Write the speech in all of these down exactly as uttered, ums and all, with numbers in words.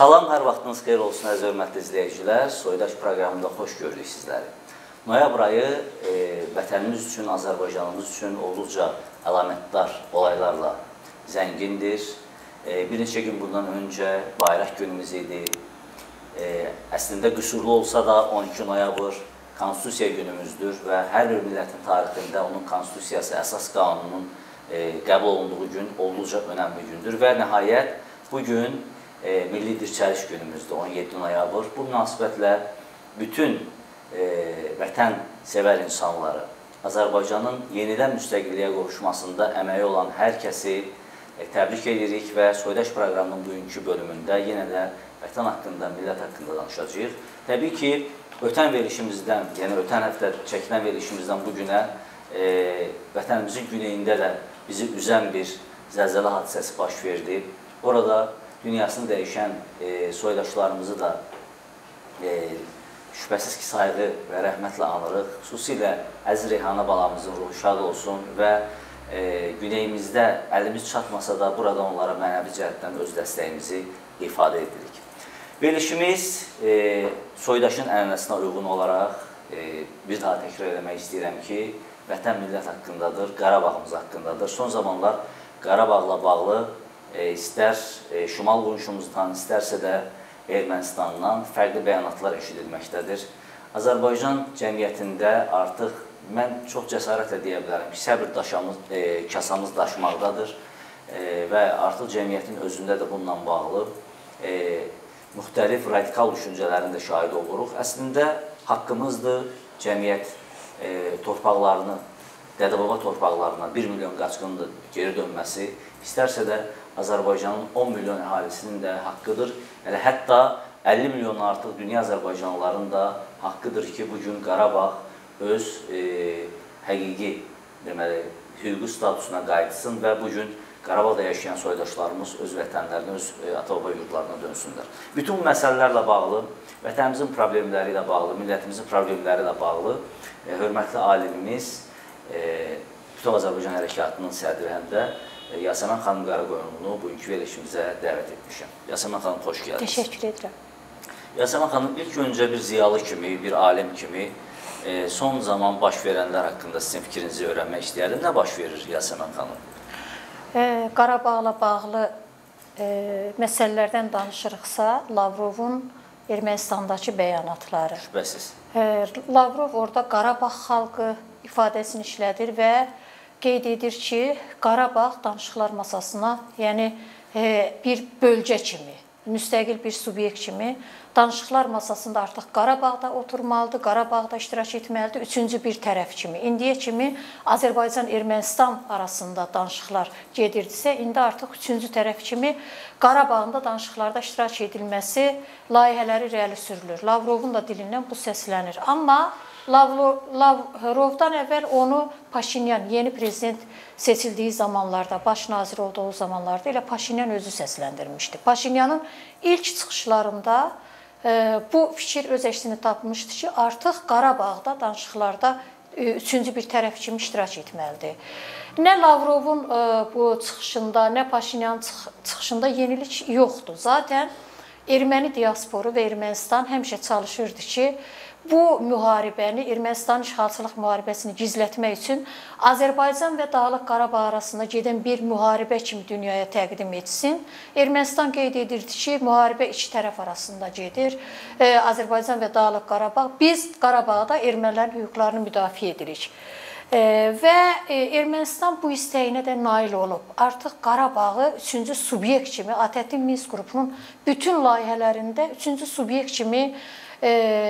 Salam, hər vaxtınız xeyir olsun, əziz hörmətli izləyicilər. Soydaş proqramında xoş gördük sizləri. Noyabr ayı e, vətənimiz üçün, Azərbaycanımız üçün olduqca əlamətdar olaylarla zəngindir. E, bir neçə gün bundan öncə bayraq günümüz idi. E, əslində qüsurlu olsa da on iki noyabr Konstitusiya günümüzdür və hər bir millətin tarixində onun Konstitusiyası, əsas qanunun e, qəbul olunduğu gün olduqca önəmli gündür və nəhayət bugün E, Milli Dirçəliş günümüzdür, on yeddi noyabr. Bu münasibətlə bütün e, vətən sevər insanları, Azərbaycanın yenidən müstəqilliyə qovuşmasında əməyi olan hər kəsi e, təbrik edirik və Soydaş proqramının bugünkü bölümündə yenə də vətən haqqında, millət haqqında danışacağıq. Təbii ki, ötən verilişimizdən, yəni ötən həftə çəkilən verilişimizdən bugünə e, vətənimizin güneyində də bizi üzən bir zəlzələ hadisəsi baş verdi. Orada dünyasını dəyişən e, soydaşlarımızı da e, şübhəsiz ki, sayğı və rəhmətlə anırıq. Xüsusilə Əziz Reyhana balamızın ruhu şad olsun və e, güneyimizdə əlimiz çatmasa da burada onlara mənəvi cəhətdən öz dəstəyimizi ifadə edirik. Verilişimiz e, soydaşın ənənəsinə uyğun olaraq e, bir daha təkrar eləmək istəyirəm ki, vətən millət haqqındadır, Qarabağımız haqqındadır. Son zamanlar Qarabağla bağlı E, istər e, Şimal qonşumuzdan, istərsə də Ermənistandan fərqli bəyanatlar eşidilməkdədir. Azərbaycan cəmiyyətində artıq mən çox cəsarətlə deyə bilərəm ki, səbir daşamız, e, kasamız daşmaqdadır e, və artıq cəmiyyətin özündə də bununla bağlı e, müxtəlif radikal düşüncələrin də şahid oluruq. Əslində haqqımızdır cəmiyyət e, torpaqlarını, dədə-baba torpaqlarına bir milyon qaçqındır geri dönməsi, istərsə də Azərbaycanın on milyon əhalisinin də haqqıdır. Elə hətta əlli milyondan artıq dünya Azərbaycanlıların da haqqıdır ki, bugün Qarabağ öz e, həqiqi deməli, hüquqi statusuna qayıtsın və bugün Qarabağda yaşayan soydaşlarımız öz vətənlərinə, öz e, ata-baba yurdlarına dönsünlər. Bütün bu məsələlərlə bağlı, vətənimizin problemləri ilə bağlı, millətimizin problemləri ilə bağlı e, hörmətli alimimiz e, Bütöv Azərbaycan Hərəkatının sədri həm də Yasəmən xanım Qaraqoyunlu bugünkü verilişimizə dəvət etmişəm. Yasəmən xanım, xoş gəldiniz. Təşəkkür edirəm. Yasəmən xanım, ilk öncə bir ziyalı kimi, bir alim kimi e, son zaman baş verənlər haqqında sizin fikrinizi öyrənmək istəyərdim. Nə baş verir Yasəmən xanım? E, Qarabağla bağlı e, məsələlərdən danışırıqsa, Lavrovun Ermənistandakı bəyanatları. Şübhəsiz. E, Lavrov orada Qarabağ xalqı ifadəsini işlədir və qeyd edir ki, Qarabağ danışıqlar masasına, yəni e, bir bölgə kimi, müstəqil bir subyekt kimi danışıqlar masasında artıq Qarabağda oturmalıdır, Qarabağda iştirak etməlidir, üçüncü bir tərəf kimi. İndiyə kimi Azərbaycan-Ermənistan arasında danışıqlar gedirdisə, indi artıq üçüncü tərəf kimi Qarabağın da danışıqlarda iştirak edilməsi layihələri irəli sürülür. Lavrovun da dilindən bu səslənir. Amma Lavrovdan əvvəl onu Paşinyan, yeni prezident seçildiyi zamanlarda, baş nazir olduğu zamanlarda elə Paşinyan özü səsləndirmişdi. Paşinyanın ilk çıxışlarında e, bu fikir öz əksini tapmışdı ki, artıq Qarabağda danışıqlarda e, üçüncü bir tərəf kimi iştirak etməlidir. Nə Lavrovun e, bu çıxışında, nə Paşinyanın çıxışında yenilik yoxdur. Zaten erməni diasporu və Ermənistan həmişə çalışırdı ki, bu müharibəni, Ermənistan işğalçılıq müharibəsini gizlətmək üçün Azərbaycan və Dağlıq Qarabağ arasında gedən bir müharibə kimi dünyaya təqdim etsin. Ermənistan qeyd edirdi ki, müharibə iki tərəf arasında gedir. E, Azərbaycan və Dağlıq Qarabağ, biz Qarabağda ermənilərin hüquqlarını müdafiə edirik. E, və e, Ermənistan bu istəyinə də nail olub. Artıq Qarabağı üçüncü subyekt kimi, ATƏT-in Minsk qrupunun bütün layihələrində üçüncü subyekt kimi E,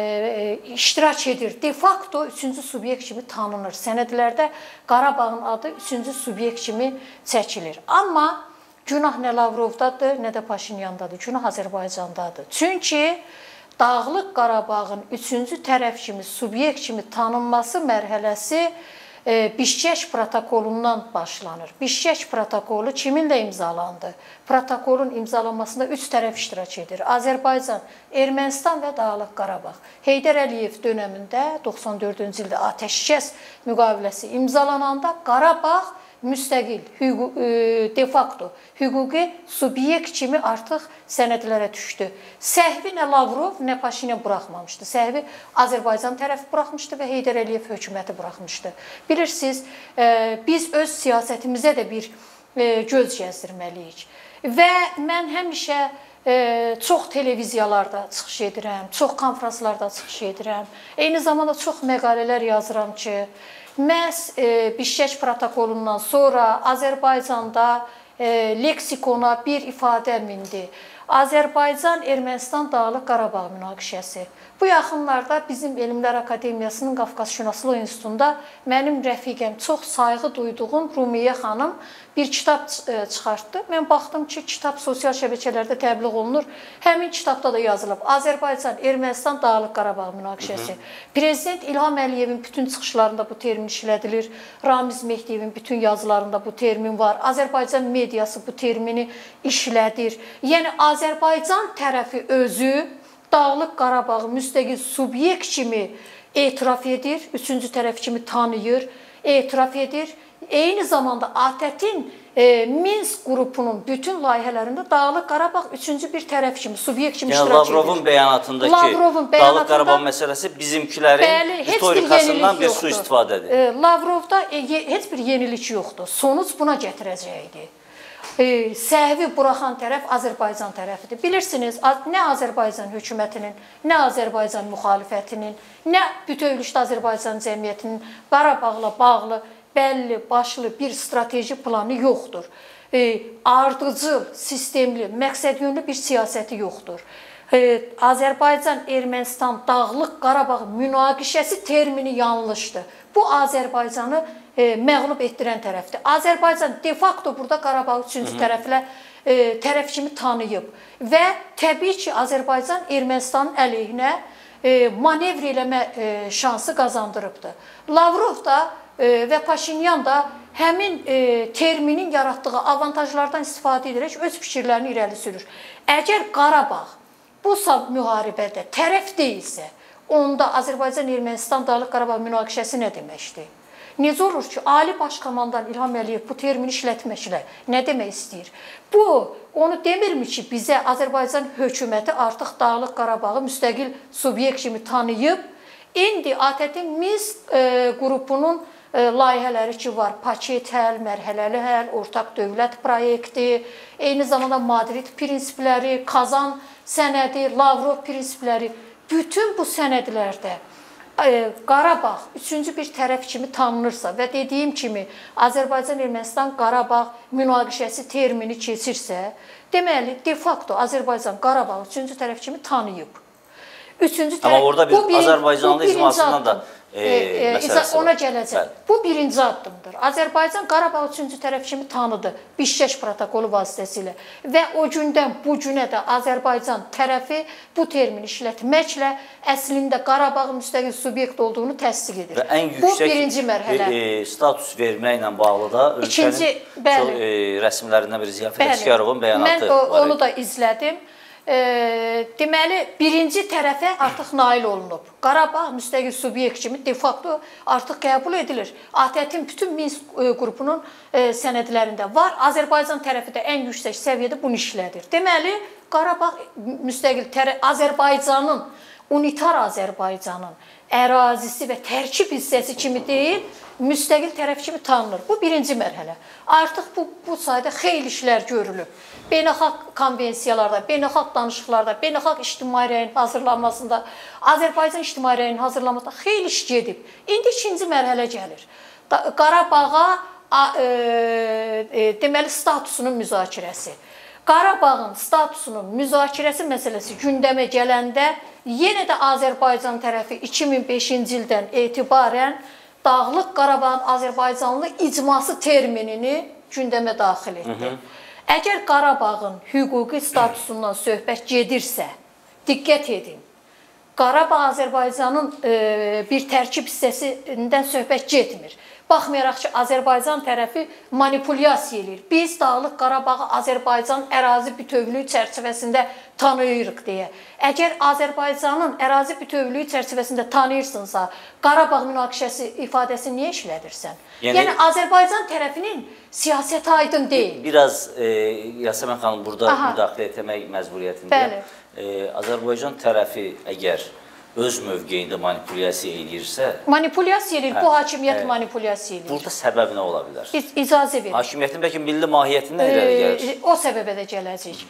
e, iştirak edir. De facto üçüncü subyekt kimi tanınır. Sənədlərdə Qarabağın adı üçüncü subyekt kimi çəkilir. Amma günah nə Lavrovdadır, nə də Paşinyandadır. Günah Azərbaycandadır. Çünki Dağlıq Qarabağın üçüncü tərəf kimi, subyekt kimi tanınması mərhələsi e, Bişkek protokolundan başlanır. Bişkek protokolu kiminlə imzalandı? Protokolun imzalanmasında üç tərəf iştirak edir. Azərbaycan, Ermənistan və Dağlıq Qarabağ. Heydər Əliyev dönəmində doxsan dördüncü ildə atəşkəs müqaviləsi imzalananda Qarabağ müstəqil, hüquq, de facto hüquqi subyekt kimi artıq sənədlərə düşdü. Səhvi nə Lavrov, nə Paşinyan buraxmamışdı. Səhvi Azərbaycan tərəfi buraxmışdı və Heydər Əliyev hökuməti buraxmışdı. Bilirsiniz, biz öz siyasətimizə də bir göz gəzdirməliyik. Və mən həmişə çox televiziyalarda çıxış edirəm, çox konferanslarda çıxış edirəm. Eyni zamanda çox məqalələr yazıram ki, məhz Bişkek protokolundan sonra Azərbaycanda leksikona bir ifadə mindi. Azərbaycan Ermənistan Dağlıq Qarabağ münaqişəsi. Bu yaxınlarda bizim Elmlər Akademiyasının Qafqazşünaslıq İnstitutunda mənim rəfiqəm, çox sayğı duyduğum Rumiyyə xanım bir kitab çıxartdı. Mən baxdım ki, kitab sosial şəbəkələrdə təbliğ olunur. Həmin kitabda da yazılıb Azərbaycan Ermənistan Dağlıq Qarabağ münaqişəsi. Prezident İlham Əliyevin bütün çıxışlarında bu termin işlədilir. Ramiz Mehdiyevin bütün yazılarında bu termin var. Azərbaycan mediası bu termini işlədir. Yəni Azərbaycan tərəfi özü Dağlıq Qarabağı müstəqil subyekt kimi etiraf edir, üçüncü tərəf kimi tanıyır, etiraf edir. Eyni zamanda ATƏT-in e, Minsk qrupunun bütün layihələrində Dağlıq Qarabağ üçüncü bir tərəf kimi, subyekt kimi yəni, iştirak edir. Lavrovun bəyanatındakı Lavrovun Dağlıq Qarabağ məsələsi bizimkilərin bəli, ritorikasından bir, bir su istifadədir. E, Lavrovda e, heç bir yenilik yoxdur. Sonuç buna gətirəcəkdir. E, səhvi buraxan tərəf Azərbaycan tərəfidir. Bilirsiniz, nə Azərbaycan hökumətinin, nə Azərbaycan müxalifətinin, nə bütövlükdə Azərbaycan cəmiyyətinin Qarabağla bağlı bəlli, başlı bir strateji planı yoxdur. E, ardıcıl, sistemli, məqsədyönlü bir siyasəti yoxdur. E, Azərbaycan Ermənistan Dağlıq Qarabağ münaqişəsi termini yanlışdır. Bu Azərbaycanı E, məğlub etdirən tərəfdir. Azərbaycan de facto burada Qarabağ üçüncü tərəflə e, tərəf kimi tanıyıb və təbii ki, Azərbaycan Ermənistanın əleyhinə e, manevr eləmə e, şansı qazandırıbdır. Lavrov da e, və Paşinyan da həmin e, terminin yaratdığı avantajlardan istifadə edərək öz fikirlərini irəli sürür. Əgər Qarabağ bu müharibədə tərəf deyilsə, onda Azərbaycan Ermənistan Dağlıq Qarabağ münaqişəsi nə deməkdir? Necə olur ki, Ali Baş Komandan İlham Əliyev bu termini işlətməklə nə demək istəyir? Bu, onu demirmi ki, bizə Azərbaycan hökuməti artıq Dağlıq Qarabağı müstəqil subyekt kimi tanıyıb, indi ATƏT-in Minsk e, qrupunun e, layihələri ki var, paket həll, mərhələli həll, ortaq dövlət proyekti, eyni zamanda Madrid prinsipləri, Kazan sənədi, Lavrov prinsipləri, bütün bu sənədlərdə Qarabağ üçüncü bir tərəf kimi tanınırsa və dediyim kimi Azərbaycan Ermənistan Qarabağ münaqişəsi termini keçirsə, deməli de facto Azərbaycan Qarabağ üçüncü tərəf kimi tanıyıb. Üçüncü tərəf, amma orada bir Azərbaycanlı icmasından da e, e, məsələsi ona gələcək. Bu birinci addımdır. Azərbaycan Qarabağ üçüncü tərəf kimi tanıdı Bişkek protokolu vasitəsilə və o gündən bu günə də Azərbaycan tərəfi bu termini işlətməklə əslində Qarabağın müstəqil subyekt olduğunu təsdiq edir. Və ən yüksək bu birinci mərhələ. E, status verməklə bağlı da ölkənin İkinci, bəli, e, rəsmlərindən biri Ziyafət Əkşikarovun bəyanatı mən o, var. Onu da izlədim. E, deməli, birinci tərəfə artıq nail olunub. Qarabağ müstəqil subyekt kimi de facto artıq qəbul edilir. ATƏT-in bütün Minsk qrupunun e, sənədlərində var. Azərbaycan tərəfi də ən yüksək səviyyədə bunu işlədir. Deməli, Qarabağ müstəqil tərəf, Azərbaycanın, unitar Azərbaycanın ərazisi və tərkib hissəsi kimi deyil, müstəqil tərəf kimi tanınır. Bu birinci mərhələ. Artıq bu, bu sayədə xeyli işlər görülüb. Beynəlxalq konvensiyalarda, beynəlxalq danışıqlarda, beynəlxalq ictimai rəyin hazırlanmasında, Azərbaycan ictimai rəyinin hazırlanmasında xeyli iş gedib. İndi ikinci mərhələ gəlir. Qarabağa e, e, deməli statusunun müzakirəsi. Qarabağın statusunun müzakirəsi məsələsi gündəmə gələndə yenə də Azərbaycan tərəfi iki min beşinci ildən etibarən Dağlıq Qarabağın Azərbaycanlı icması terminini gündəmə daxil etdi. Hı -hı. Əgər Qarabağın hüquqi statusundan söhbət gedirsə, diqqət edin, Qarabağ Azərbaycanın e, bir tərkib hissəsindən söhbət getmir. Baxmayaraq ki, Azərbaycan tərəfi manipulyasiya edir. Biz Dağlıq Qarabağı Azərbaycan ərazi bütövlüyü çərçivəsində tanıyırıq deyə. Əgər Azərbaycanın ərazi bütövlüyü çərçivəsində tanıyırsınsa, Qarabağ münaqişəsi ifadəsini niyə işlədirsən? Yəni, yəni Azərbaycan tərəfinin siyasəti aydın deyil. Biraz e, Yasəmən xanım burada Aha. müdaxilə etmək məcburiyyətində. E, Azərbaycan tərəfi əgər öz mövqeyində manipulyasiya eləyirsə... Manipulyasiya eləyir, hə, bu hakimiyyət hə, manipulyasiya eləyir. Burada səbəb nə ola bilər? İz icazə verir. Hakimiyyətin bəlkə milli mahiyyətindən irəli gəlir. E, o səbəbə də gələcək.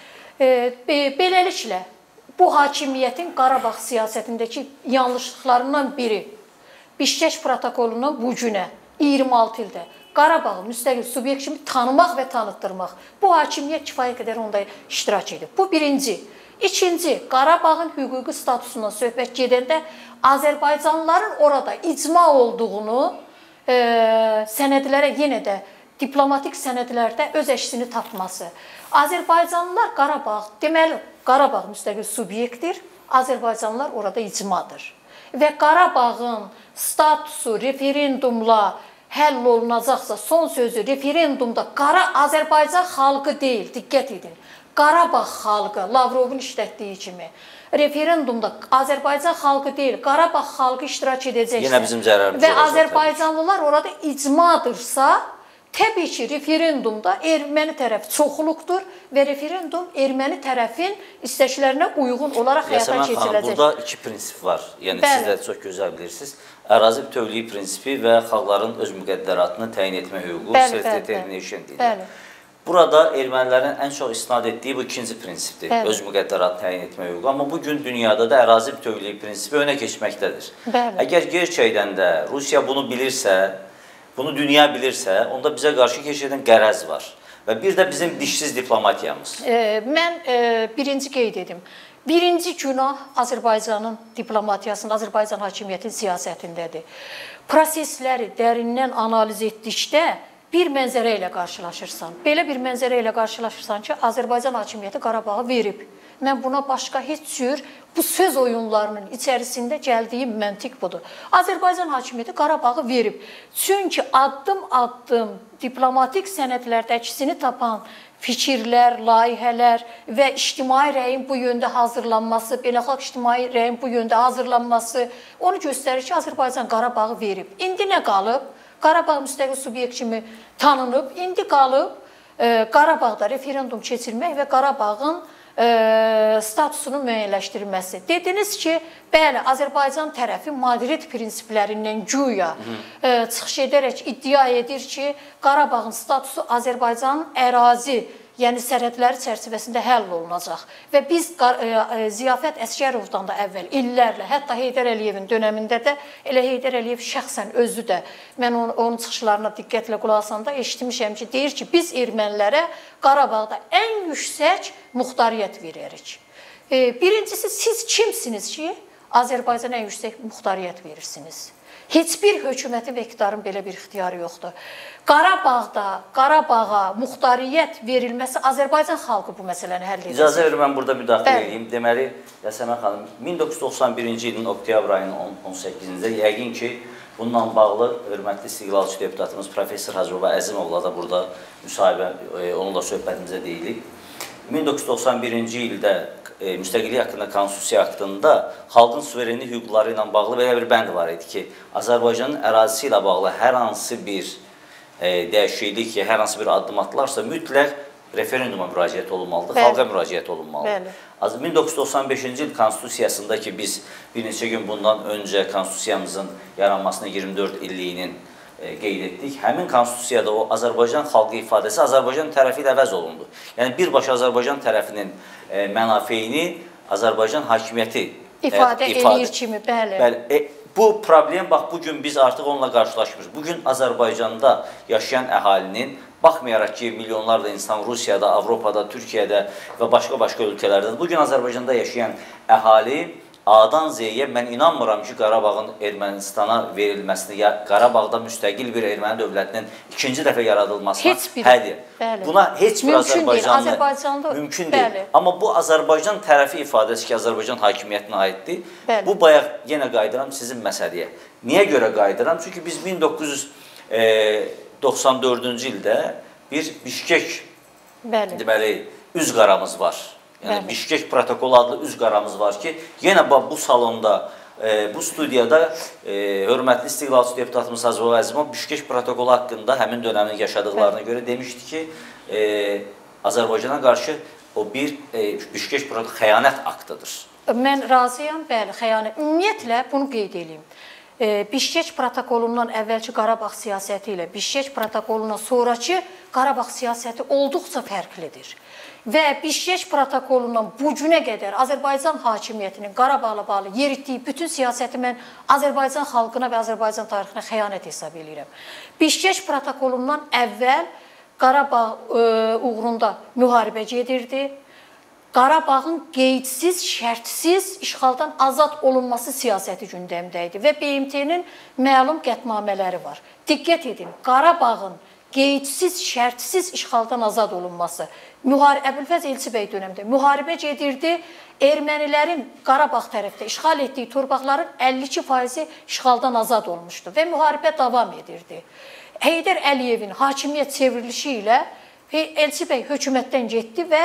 E, beləliklə, bu hakimiyyətin Qarabağ siyasətindəki yanlışlıqlarından biri Bişkek protokolundan bu günə iyirmi altı ildə Qarabağı müstəqil subyekt kimi tanımaq və tanıtdırmaq. Bu hakimiyyət kifayət qədər onda iştirak edib. Bu birinci. İkinci, Qarabağın hüquqi statusundan söhbət gedəndə Azərbaycanlıların orada icma olduğunu e, sənədlərə yenə də diplomatik sənədlərdə öz əksini tapması. Azərbaycanlılar Qarabağ, deməli Qarabağ müstəqil subyektdir, Azərbaycanlılar orada icmadır. Və Qarabağın statusu referendumla həll olunacaqsa, son sözü referendumda Qara Azərbaycan xalqı deyil, diqqət edin. Qarabağ xalqı, Lavrovun işlətdiyi kimi, referendumda Azərbaycan xalqı deyil, Qarabağ xalqı iştirak edəcəksə Yenə bizim zərərimiz və Azərbaycanlılar orada icmadırsa, təbii ki, referendumda erməni tərəf çoxluqdur və referendum erməni tərəfin istəklərinə uyğun olaraq həyata keçiriləcək. Yasəmən xanım, burada iki prinsip var. Yəni, Bəli. Siz də çox gözəl bilirsiniz. Ərazi bütövlüyü prinsipi və xalqların öz müqəddəratını təyin etmə hüququ, self-determination deyilir. Burada ermənilərin ən çox istinad etdiyi bu ikinci prinsipdir. Bəli. Öz müqəddəratını təyin etmə hüququ. Amma bugün dünyada da ərazi bütövlüyü prinsipi önə keçməkdədir. Bəli. Əgər gerçəkdən də Rusiya bunu bilirsə, bunu dünya bilirsə, onda bizə qarşı keçirdən qərəz var. Və bir də bizim dişsiz diplomatiyamız. E, mən e, birinci qeyd edim. Birinci günah Azərbaycanın diplomatiyasında, Azərbaycan hakimiyyətin siyasətindədir. Prosesləri dərindən analiz etdikdə bir mənzərə ilə qarşılaşırsan. Belə bir mənzərə ilə qarşılaşırsan ki, Azərbaycan hakimiyyəti Qarabağı verib. Mən buna başqa heç cür bu söz oyunlarının içərisində gəldiyim məntiq budur. Azərbaycan hakimiyyəti Qarabağı verib. Çünki addım-addım diplomatik sənədlərdə əksini tapan fikirlər, layihələr və ictimai rəyin bu yöndə hazırlanması, beynəlxalq ictimai rəyin bu yöndə hazırlanması onu göstərir ki, Azərbaycan Qarabağı verib. İndi nə qalıb? Qarabağ müstəqil subyekt kimi tanınıb. İndi qalıb e, Qarabağda referendum keçirmək və Qarabağın e, statusunun müəyyənləşdirilməsi. Dediniz ki, bəli, Azərbaycan tərəfi Madrid prinsiplərindən güya e, çıxış edərək iddia edir ki, Qarabağın statusu Azərbaycanın ərazi, yəni sərhədləri çərçivəsində həll olunacaq. Və biz e, Ziyafət Əsgərovdan da əvvəl illərlə, hətta Heydər Əliyevin dönəmində də elə Heydər Əliyev şəxsən özü də, mən onun, onun çıxışlarına diqqətlə qulaq asanda eşitmişəm ki, deyir ki, biz ermənilərə Qarabağda ən yüksək muxtariyyət veririk. E, birincisi, siz kimsiniz ki, Azərbaycana ən yüksək muxtariyyət verirsiniz? Heç bir hökumətin və iqtidarın belə bir ixtiyarı yoxdur. Qarabağda, Qarabağa muxtariyyət verilməsi Azərbaycan xalqı bu məsələni həll edəcək. İcazə verir, mən burada müdaxilə edeyim. Deməli, Yasəmən xanım, min doqquz yüz doxsan birinci ilin oktyabr ayının on səkkizində yəqin ki, bununla bağlı hörmətli istiqlalçı deputatımız Professor Hacıbaba Əzimovla da burada müsahibə, onunla söhbətimizə deyilik. min doqquz yüz doxsan birinci ildə e, müstəqillik haqqında konstitusiya haqqında xalqın suverenlik hüquqları ilə bağlı belə bir bənd var idi ki, Azərbaycanın ərazisi ilə bağlı hər hansı bir e, dəyişiklik, hər hansı bir addım atılarsa mütləq referenduma müraciət olunmalıdır, Bəli. xalqa müraciət olunmalıdır. Bəli. min doqquz yüz doxsan beşinci il konstitusiyasında ki, biz bir neçə gün bundan öncə konstitusiyamızın yaranmasına iyirmi dörd illiyinin qeyd etdik. Həmin konstitusiyada o Azərbaycan xalqı ifadəsi Azərbaycan tərəfi ilə əvəz olundu. Yəni, birbaşa Azərbaycan tərəfinin e, mənafeyini Azərbaycan hakimiyyəti ifadə e, eləyir kimi, bəli. bəli. E, bu problem, bax, bugün biz artıq onunla qarşılaşmırıq. Bugün Azərbaycanda yaşayan əhalinin, baxmayaraq ki, milyonlarla insan Rusiyada, Avropada, Türkiyədə və başqa-başqa ölkələrdə, bugün Azərbaycanda yaşayan əhali A-dan Z-yə mən inanmıram ki, Qarabağın Ermənistana verilməsini, ya Qarabağda müstəqil bir erməni dövlətinin ikinci dəfə yaradılmasına hədir. Buna heç bir Azərbaycanlı mümkün deyil. Amma bu Azərbaycan tərəfi ifadəsi ki, Azərbaycan hakimiyyətinə aiddir. Bəli. Bu bayaq yenə qayıdıram sizin məsələyə. Niyə görə qayıdıram? Çünki biz min doqquz yüz doxsan dördüncü ildə bir Bişkek deməli, üz qaramız var. Yəni Bəli. Bişkek protokolu adlı üz qaramız var ki, yenə bu salonda, e, bu studiyada e, hörmətli istiqlalçı deputatımız Hacıbaba Əzimov Bişkek protokolu haqqında həmin dönəmin yaşadıqlarına görə demişdi ki, e, Azərbaycana qarşı o bir e, Bişkek protokolu xəyanət aktıdır. Mən razıyam, bəli, xəyanət. Ümumiyyətlə bunu qeyd edeyim. Bişkek protokolundan əvvəlki Qarabağ siyasəti ilə Bişkek protokolundan sonraki Qarabağ siyasəti olduqca fərqlidir. Və Bişkek protokolundan bu günə qədər Azərbaycan hakimiyyətinin Qarabağla bağlı yeritdiyi bütün siyasəti mən Azərbaycan xalqına və Azərbaycan tarixinə xəyanət hesab edirəm. Bişkek protokolundan əvvəl Qarabağ uğrunda müharibə gedirdi. Qarabağın qeydsiz, şərtsiz işğaldan azad olunması siyasəti gündəmdə idi və B M T-nin məlum qətnamələri var. Diqqət edin, Qarabağın qeydsiz, şərtsiz işğaldan azad olunması. Əbülfəz Elçibəy dönəmdə müharibə gedirdi. Ermənilərin Qarabağ tərəfdə işğal etdiyi torpaqların əlli iki faizi işğaldan azad olmuşdu və müharibə davam edirdi. Heydər Əliyevin hakimiyyət çevrilişi ilə Elçibəy hökumətdən getdi və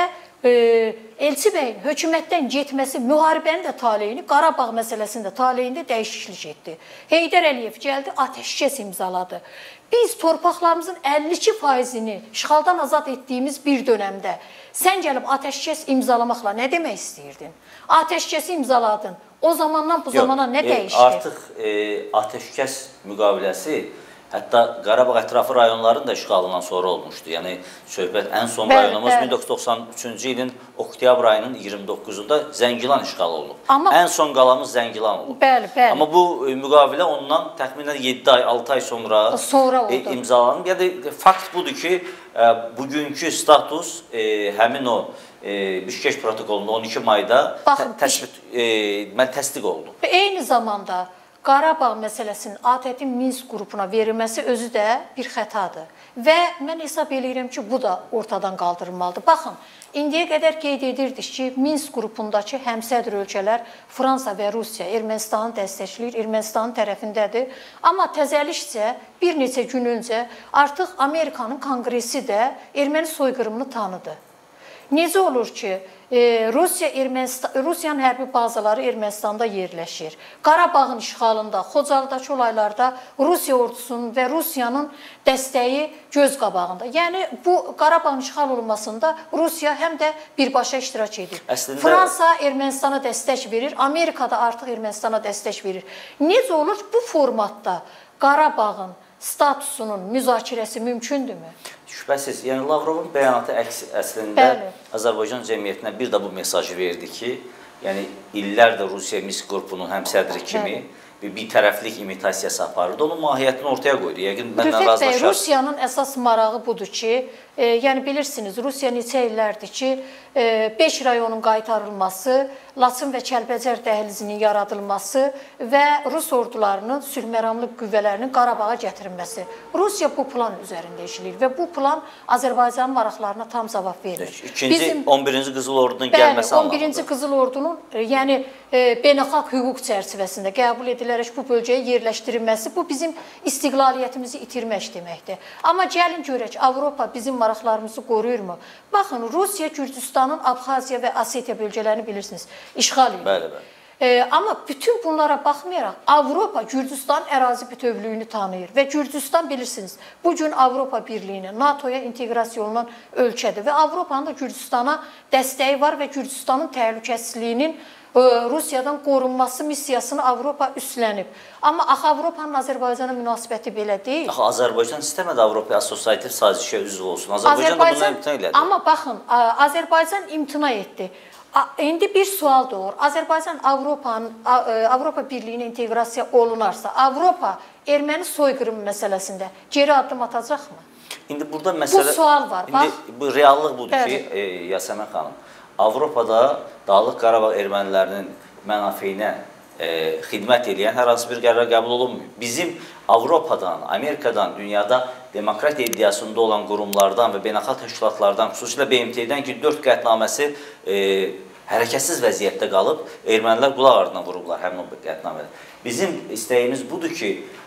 Elçibəyin hökumətdən getməsi müharibənin də taleyini, Qarabağ məsələsində taleyində dəyişiklik etdi. Heydər Əliyev gəldi, atəşkəs imzaladı. Biz torpaqlarımızın əlli iki faizini işğaldan azad etdiyimiz bir dönəmdə sən gəlib atəşkəs imzalamaqla nə demək istəyirdin? Atəşkəsi imzaladın. O zamandan bu zamana nə dəyişdi? Artıq e, atəşkəs müqaviləsi hətta Qarabağ ətrafı rayonların da işğalından sonra olmuşdu. Yəni söhbət ən son bəli, rayonumuz bəli. min doqquz yüz doxsan üçüncü ilin oktyabr ayının iyirmi doqquzunda Zəngilan işğal olunub. Amma, ən son qalamız Zəngilan olub. Bəli, bəli. Amma bu e, müqavilə ondan təxminən yeddi ay, altı ay sonra, sonra e, imzalanıb. Yəni fakt budur ki, e, bugünkü status e, həmin o e, Bişkek protokolunda on iki mayda Baxın, təsbit, e, mən təsdiq oldu. Eyni zamanda Qarabağ məsələsinin A T T-in Minsk qrupuna verilməsi özü də bir xətadır. Və mən hesab edirəm ki, bu da ortadan qaldırılmalıdır. Baxın, indiyə qədər qeyd edirdik ki, Minsk qrupundakı həmsədr ölkələr Fransa və Rusiya Ermənistanı dəstəkləyir, Ermənistanın tərəfindədir. Amma təzəlikcə bir neçə gün öncə artıq Amerikanın konqresi də erməni soyqırımını tanıdı. Necə olur ki, Rusiya, Rusiyanın hərbi bazaları Ermənistanda yerləşir. Qarabağın işğalında, Xocalıdakı olaylarda Rusiya ordusunun və Rusiyanın dəstəyi göz qabağında. Yəni, bu Qarabağın işğal olunmasında Rusiya həm də birbaşa iştirak edir. Əslində... Fransa Ermənistana dəstək verir, Amerika da artıq Ermənistana dəstək verir. Necə olur ki, bu formatda Qarabağın statusunun müzakirəsi mümkündürmü? Şübhəsiz. Yəni Lavrovun bəyanatı əks əslində Bəli. Azərbaycan cəmiyyətinə bir də bu mesajı verdi ki, yəni illərdə Rusiya Minsk qrupunun həmsədri kimi Bəli. bir tərəflik imitasiyası aparırdı. Onun mahiyyətini ortaya qoydu. Yəqin məndən razılaşar. Rusiyanın əsas marağı budur ki, e, yəni bilirsiniz, Rusiya neçə illərdir ki, e, beş rayonun qaytarılması, Laçın və Kəlbəcər dəhlizinin yaradılması və Rus ordularının, sülhməramlı qüvvələrinin Qarabağa gətirilməsi. Rusiya bu plan üzərində işləyir və bu plan Azərbaycanın maraqlarına tam cavab verir. İkinci, Bizim, on birinci Qızıl Ordunun gəlməsi anlamında. on birinci Qızıl Ordunun, e, yəni e, beynəlxalq hüquq çərçivəsində qəbul edilərək bu bölgəyə yerləşdirilməsi, bu bizim istiqlaliyyətimizi itirmək deməkdir. Amma gəlin görək, Avropa bizim maraqlarımızı qoruyurmu? Baxın, Rusiya, Gürcüstanın Abxaziya və Osetiya bölgələrini bilirsiniz, işğal edir. Bəli, bəli. E, amma bütün bunlara baxmayaraq, Avropa Gürcüstan ərazi bütövlüyünü tanıyır və Gürcüstan bilirsiniz, bugün Avropa Birliyinə, NATOya inteqrasiya olunan ölkədir və Avropanın da Gürcüstana dəstəyi var və Gürcüstanın təhlükəsizliyinin Rusiyadan qorunması missiyasını Avropa üstlənib. Amma axı Avropanın Azərbaycana münasibəti belə deyil. Axı Azərbaycan istəmədi Avropa asosiativ sazişə üzv olsun. Azərbaycan, Azərbaycan da buna imtina elədi. Amma baxın, Azərbaycan imtina etdi. İndi bir sual doğur. Azərbaycan Avropanın Avropa Birliyinə inteqrasiya olunarsa, Avropa erməni soyqırımı məsələsində geri addım atacaqmı? İndi burada məsələ... Bu sual var. İndi bu reallıq budur Bəli. ki, e, Yasəmən xanım, Avropada Dağlıq Qarabağ ermənilərinin mənafeyinə e, xidmət edən hər hansı bir qərar qəbul olunmuyor. Bizim Avropadan, Amerikadan, dünyada demokratiya iddiasında olan qurumlardan və beynəlxalq təşkilatlardan, xüsusilə B M T-dən ki, dörd qətnaməsi e, hərəkətsiz vəziyyətdə qalıb, ermənilər qulaq ardına vurublar həmin o qətnamədə. Bizim istəyimiz budur ki,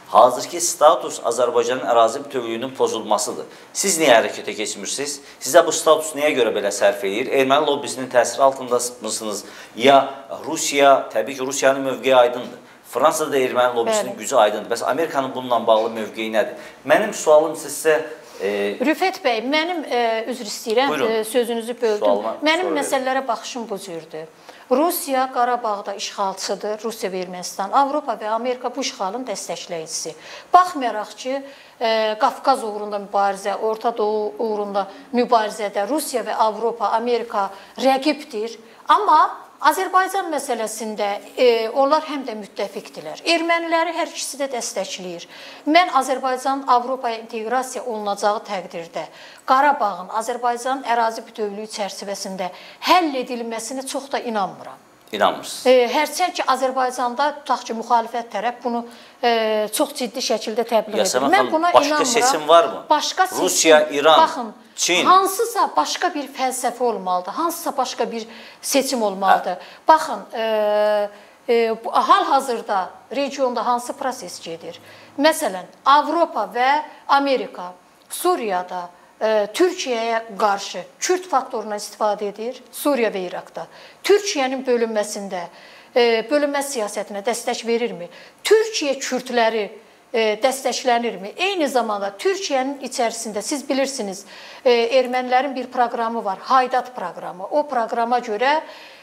hazırki status Azərbaycanın ərazi bütövlüyünün pozulmasıdır. Siz niyə hərəkətə keçmirsiniz? Sizə bu status niyə görə belə sərf edir? Erməni lobbisinin təsiri altında mısınız? Ya Rusiya, təbii ki, Rusiyanın mövqeyi aydındır. Fransada da erməni lobbisinin gücü aydındır. Bəs Amerikanın bununla bağlı mövqeyi nədir? Mənim sualım sizə... E, Rüfət bəy, mənim e, üzr istəyirəm, e, sözünüzü böldüm. Sualıma, mənim məsələlərə baxışım bu cürdür. Rusiya Qarabağda işğalçıdır, Rusiya və Ermənistan. Avropa və Amerika bu işğalın dəstəkləyicisi. Baxmayaraq ki, e, Qafqaz uğrunda mübarizə, Orta Doğu uğrunda mübarizədə Rusiya və Avropa, Amerika rəqibdir. Amma Azərbaycan məsələsində e, onlar həm də müttəfiqdirlər. Erməniləri hər ikisi də dəstəkləyir. Mən Azərbaycan Avropaya inteqrasiya olunacağı təqdirdə Qarabağın Azərbaycanın ərazi bütövlüyü çərçivəsində həll edilməsinə çox da inanmıram. İnanmırsınız. E, hərçənd ki, Azərbaycanda tutaq ki, müxalifət tərəf bunu e, çox ciddi şəkildə təbliğ edir. Mən buna başqa inanmıram. seçim varmı? Başqa seçim, Rusiya, İran, baxın, Çin. Hansısa başqa bir fəlsəfə olmalıdır, hansısa başqa bir seçim olmalıdır. Hə. Baxın, e, e, hal-hazırda regionda hansı proses gedir? Məsələn, Avropa və Amerika Suriyada e, Türkiyəyə qarşı Kürd faktoruna istifadə edir, Suriya və İraqda. Türkiyənin bölünməsində, e, bölünmə siyasətinə dəstək verirmi? Türkiyə Kürdləri dəstəklənirmi? Eyni zamanda Türkiyənin içərisində siz bilirsiniz, ermənilərin bir proqramı var, Haydat proqramı. O proqrama görə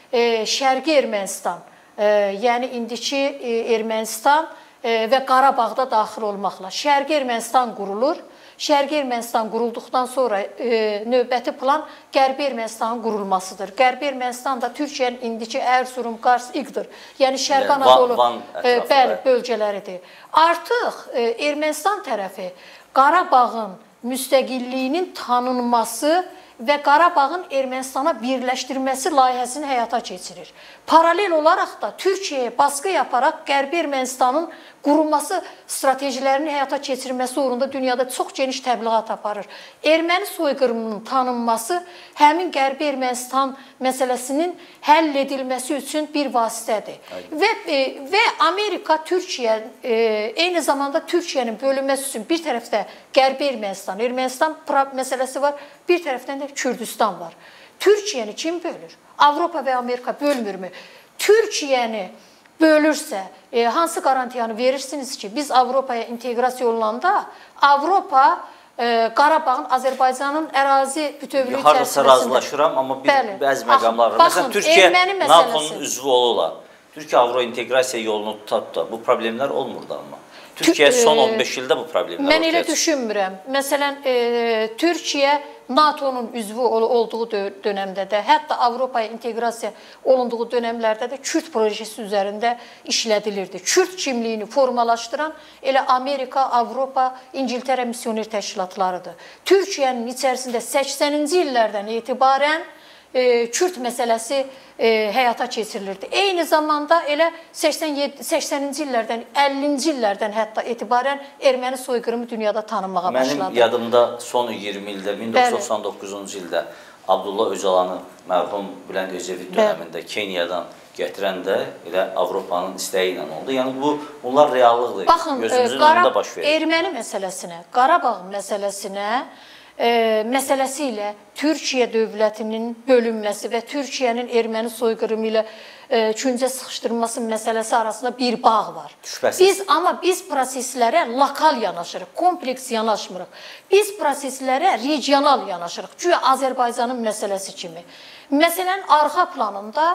Şərqi Ermənistan, yəni indiki Ermənistan və Qarabağda daxil olmaqla Şərqi Ermənistan qurulur. Şərqi Ermənistan qurulduqdan sonra e, növbəti plan Qərbi Ermənistanın qurulmasıdır. Qərbi Ermənistan da Türkiyənin indiki Erzurum, Qars, İqdır, yəni Şərqi Anadolu e, bəli, bölgələridir. Artıq e, Ermənistan tərəfi Qarabağın müstəqilliyinin tanınması və Qarabağın Ermənistana birləşdirməsi layihəsini həyata keçirir. Paralel olaraq da Türkiyəyə baskı yaparaq Qərbi Ermənistanın qurulması stratejilərini həyata keçirməsi uğrunda dünyada çox geniş təbliğat aparır. Erməni soyqırımının tanınması həmin Qərbi Ermənistan məsələsinin həll edilməsi üçün bir vasitədir. Və, e, və Amerika Türkiyə, e, eyni zamanda Türkiyənin bölünməsi üçün bir tərəfdə Qərbi Ermənistan, Ermənistan məsələsi var, bir tərəfdən də Kürdistan var. Türkiyəni kim bölür? Avropa və Amerika bölmürmü? Türkiyəni bölürsə, e, hansı qarantiyanı verirsiniz ki, biz Avropaya inteqrasiya olunanda Avropa e, Qarabağın, Azərbaycanın ərazi bütövlüyü çərçivəsində... Harasa razılaşıram, amma bir bəli, bəzi məqamlar var. Məsələn, Türkiyə NATO'nun üzvü olur. Türkiyə Avro inteqrasiya yolunu tutab da bu problemlər olmurdu amma. Türkiyə son on beş ildə bu problemlər mən elə düşünmürəm. Məsələn, e, Türkiyə NATO'nun üzvü olduğu dönəmdə də, hətta Avropaya inteqrasiya olunduğu dönəmlərdə də Kürd projesi üzərində işlədilirdi. Kürd kimliyini formalaşdıran elə Amerika, Avropa, İngiltərə missioner təşkilatlarıdır. Türkiyənin içərisində səksəninci illərdən etibarən e, Kürd məsələsi e, həyata keçirilirdi. Eyni zamanda elə səksəninci illərdən, əllinci illərdən hətta etibarən erməni soyqırımı dünyada tanınmağa başladı. Mənim yadımda son iyirmi ildə, min doqquz yüz doxsan doqquzuncu ildə Abdullah Öcalanı mərhum Bülent Ecevit dönəmində Kenyadan gətirən də elə Avropanın istəyi ilə oldu. Yəni bu, bunlar reallıqdır. Baxın, gözümüzün önündə baş verir. Erməni məsələsinə, Qarabağ məsələsinə E, məsələsi ilə Türkiyə dövlətinin bölünməsi və Türkiyənin erməni soyqırımı ilə e, küncə sıxışdırılması məsələsi arasında bir bağ var. Şübhəsiz. Biz, amma biz proseslərə lokal yanaşırıq, kompleks yanaşmırıq. Biz proseslərə regional yanaşırıq. Güya Azərbaycanın məsələsi kimi. Məsələn, arxa planında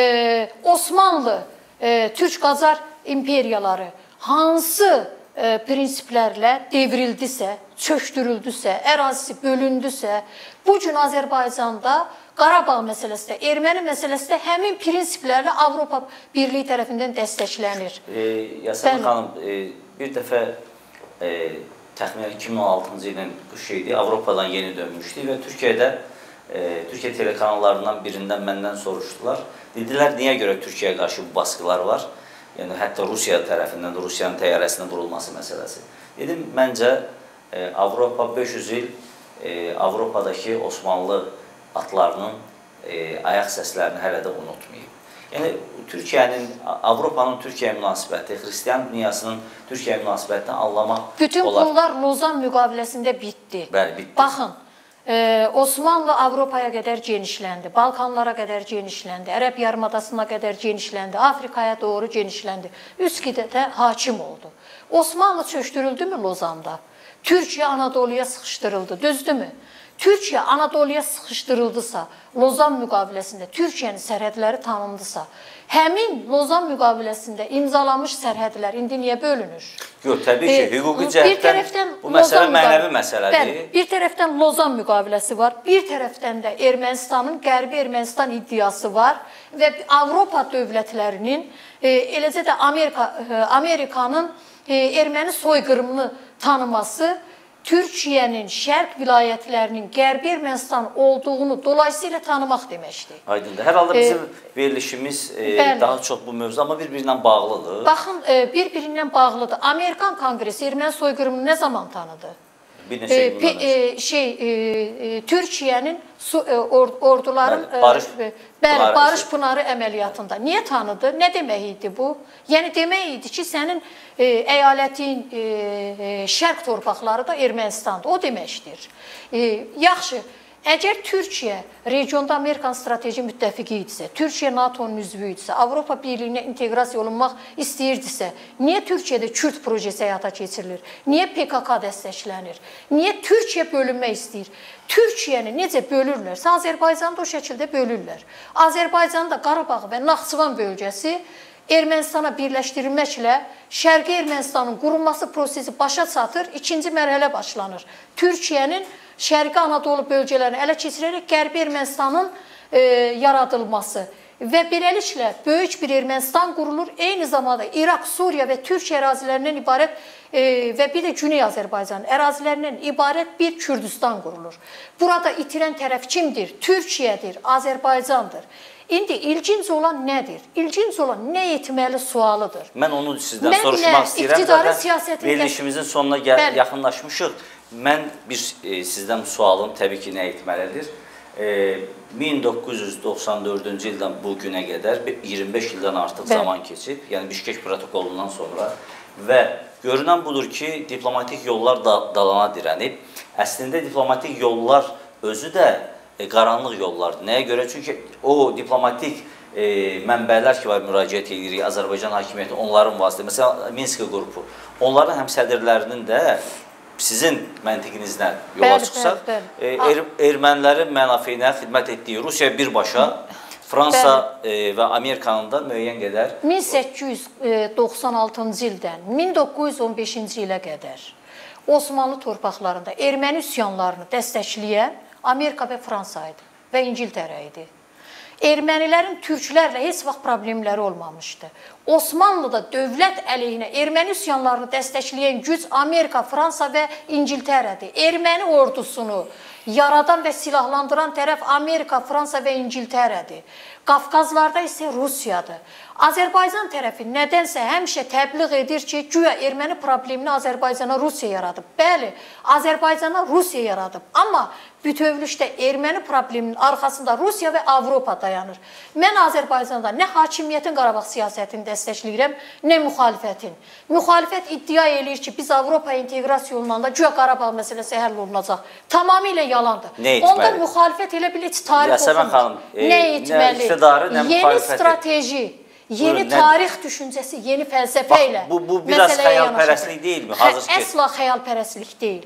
e, Osmanlı, e, Türk-Qacar imperiyaları hansı prinsiplərlə devrildisə, çökdürüldüsə, ərazisi bölündüsə, bu gün Azərbaycanda Qarabağ məsələsi də, erməni məsələsi də həmin prinsiplərlə Avropa Birliyi tərəfindən dəstəklənir. E, Yasemin xanım, e, bir dəfə e, təxminən iki min on altıncı ilin qışı idi, Avropadan yeni dönmüşdü və Türkiyədə, e, Türkiyə telekanallarından birindən məndən soruşdular. Dedilər, niyə görə Türkiyəyə qarşı bu baskılar var? Yəni, hətta Rusiya tərəfindən də Rusiyanın təyyarəsinin qurulması məsələsi. Dedim, məncə e, Avropa beş yüz il e, Avropadakı Osmanlı atlarının e, ayaq səslərini hələ də unutmayıb. Yəni Türkiyənin, Avropanın Türkiyəyə münasibəti, Xristian dünyasının Türkiyəyə münasibətini anlamaq bütün olar. bunlar Lozan müqaviləsində bitdi. Bəli, bitdi. Baxın, e, Osmanlı Avropaya qədər genişləndi, Balkanlara qədər genişləndi, Ərəb yarımadasına qədər genişləndi, Afrikaya doğru genişləndi. Üç qitədə hakim oldu. Osmanlı çökdürüldü mü Lozanda? Türkiyə Anadoluya sıxışdırıldı, düzdürmü? Türkiyə Anadoluya sıxışdırıldısa, Lozan müqaviləsində Türkiyənin sərhədləri tanındısa, həmin Lozan müqaviləsində imzalamış sərhədlər indi niyə bölünür? Yox, təbii ki, E, hüquqi bir cəhətdən tərəfdən bu məsələ Lozan mənəvi müqavilə- məsələdir. Bəli, bir tərəfdən Lozan müqaviləsi var, bir tərəfdən də Ermənistanın, Qərbi Ermənistan iddiası var və Avropa dövlətlərinin, e, eləcə də Amerika, e, Amerikanın e, erməni soyqırımını tanıması Türkiyənin şərq vilayətlərinin Qərbi Ermənistan olduğunu dolayısıyla tanımaq deməkdir. Aydındır. Hər halda bizim e, verilişimiz e, daha çox bu mövzu, amma bir-birindən bağlıdır. Baxın, e, bir-birindən bağlıdır. Amerikan Konqresi erməni soyqırımını nə zaman tanıdı? Bir neçə E, gün bundan e, şey, e, e, Türkiyənin e, or, orduların Bəli, Barış, e, bəli, Pınarı, Barış Pınarı əməliyyatında. Niyə tanıdı? Nə demək idi bu? Yəni demək idi ki, sənin e, əyalətin e, e, şərq torpaqları da Ermənistandır. O deməkdir. E, yaxşı. Əgər Türkiyə regionda Amerikan strateji müttəfiqi idisə, Türkiyə NATO'nun üzvü idisə, Avropa Birliyinə inteqrasiya olunmaq istəyirdisə, niyə Türkiyədə Kürt projesi həyata keçirilir? Niyə P K K dəstəklənir? Niyə Türkiyə bölünmək istəyir? Türkiyəni necə bölürlərsə, Azərbaycanı da o şəkildə bölürlər. Azərbaycanda Qarabağ və Naxçıvan bölgəsi Ermənistana birləşdirilməklə Şərqi Ermənistanın qurulması prosesi başa çatır, ikinci mərhələ başlanır. Türkiyənin Şərqi Anadolu bölgələrini ələ keçirərək Qərbi Ermənistanın e, yaradılması və beləliklə böyük bir Ermənistan qurulur. Eyni zamanda İraq, Suriya və Türkiyə ərazilərindən ibarət e, və bir də Güney Azərbaycan ərazilərindən ibarət bir Kürdistan qurulur. Burada itirən tərəf kimdir? Türkiyədir, Azərbaycandır. İndi ilginc olan nədir? İlginc olan nə etməli sualıdır. Mən onu sizdən Mən soruşmaq nə, istəyirəm. iqtidarın siyasətində... Verilişimizin sonuna gəl, yaxınlaşmışıq. Mən bir e, sizdən sualım təbii ki, nə etməlidir? E, min doqquz yüz doxsan dördüncü ildən bu günə qədər iyirmi beş ildən artıq Bəli. zaman keçib, yəni Bişkek protokolundan sonra və görünən budur ki, diplomatik yollar da, dalana dirənib. Əslində diplomatik yollar özü də e, qaranlıq yollardır. Nəyə görə? Çünki o diplomatik e, mənbələr ki var, müraciət edirik, Azərbaycan hakimiyyəti, onların vasitə, məsələn, Minsk qrupu, onların həmsədrlərinin də sizin məntiqinizlə yola bəli, çıxsaq, bəli, bəli. Er, ermənilərin mənafeyinə xidmət etdiyi Rusiya birbaşa, Fransa e, və Amerikanın da müəyyən qədər... min səkkiz yüz doxsan altıncı ildən min doqquz yüz on beşinci ilə qədər Osmanlı torpaqlarında erməni üsyanlarını dəstəkləyən Amerika və Fransa idi və İngiltərə idi. Ermənilərin türklərlə heç vaxt problemləri olmamışdı. Osmanlıda dövlət əleyhinə erməni üsyanlarını dəstəkləyən güc Amerika, Fransa və İngiltərədir. Erməni ordusunu yaradan və silahlandıran tərəf Amerika, Fransa və İngiltərədir. Qafqazlarda isə Rusiyadır. Azərbaycan tərəfi nədənsə həmişə təbliğ edir ki, güya erməni problemini Azərbaycana Rusiya yaradıb. Bəli, Azərbaycana Rusiya yaradıb. Amma bütövlükdə erməni probleminin arxasında Rusiya və Avropa dayanır. Mən Azərbaycanda nə hakimiyyətin Qarabağ siyasətini dəstəkləyirəm, nə müxalifətin. Müxalifət iddia eləyir ki, biz Avropaya inteqrasiya olunanda güya Qarabağ məsələsi həll olunacaq. Tamamilə yalandır. Nə etməli? Onda müxalifət elə bil heç tarix Yasəmən xanım, oxumur. Nə etməli? Nə iktidarı, nə yeni müxalifəti. strateji, yeni Buyurun, tarix nə? düşüncəsi, yeni fəlsəfə Bax, ilə bu, bu biraz xəyalpərəstlik deyilmi? Hazır ki... Əsla xəyalpərəstlik deyil.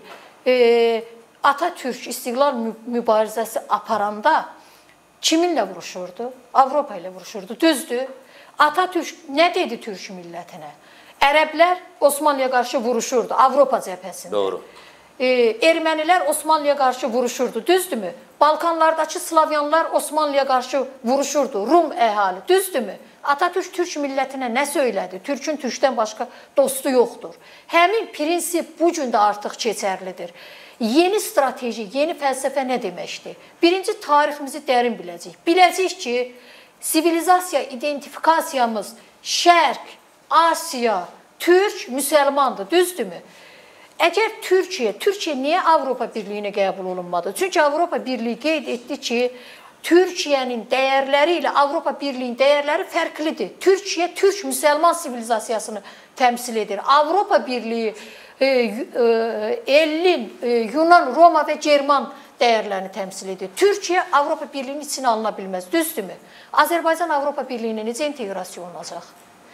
E, Atatürk istiqlal mübarizəsi aparanda kiminlə vuruşurdu? Avropa ilə vuruşurdu. Düzdür. Atatürk nə dedi Türk millətinə? Ərəblər Osmanlıya qarşı vuruşurdu Avropa cəbhəsində. Doğru. E, ermənilər Osmanlıya qarşı vuruşurdu. Düzdürmü? Balkanlardakı Slavyanlar Osmanlıya qarşı vuruşurdu. Rum əhali. Düzdürmü? Atatürk Türk millətinə nə söylədi? Türkün Türkdən başqa dostu yoxdur. Həmin prinsip bu gün də artıq keçərlidir. Yeni strateji, yeni fəlsəfə nə deməkdir? Birinci, tariximizi dərin biləcəyik. Biləcəyik ki, sivilizasiya identifikasiyamız Şərq, Asiya, Türk, müsəlmandır, düzdürmü? Əgər Türkiyə, Türkiyə niyə Avropa Birliyinə qəbul olunmadı? Çünki Avropa Birliyi qeyd etdi ki, Türkiyənin dəyərləri ilə Avropa Birliyinin dəyərləri fərqlidir. Türkiyə türk müsəlman sivilizasiyasını təmsil edir. Avropa Birliyi e, e, Ellin, e, Yunan, Roma və German dəyərlərini təmsil edir. Türkiyə Avropa Birliyinin içinə alına bilməz. Düzdürmü? Azərbaycan Avropa Birliyinə necə inteqrasiya olunacaq?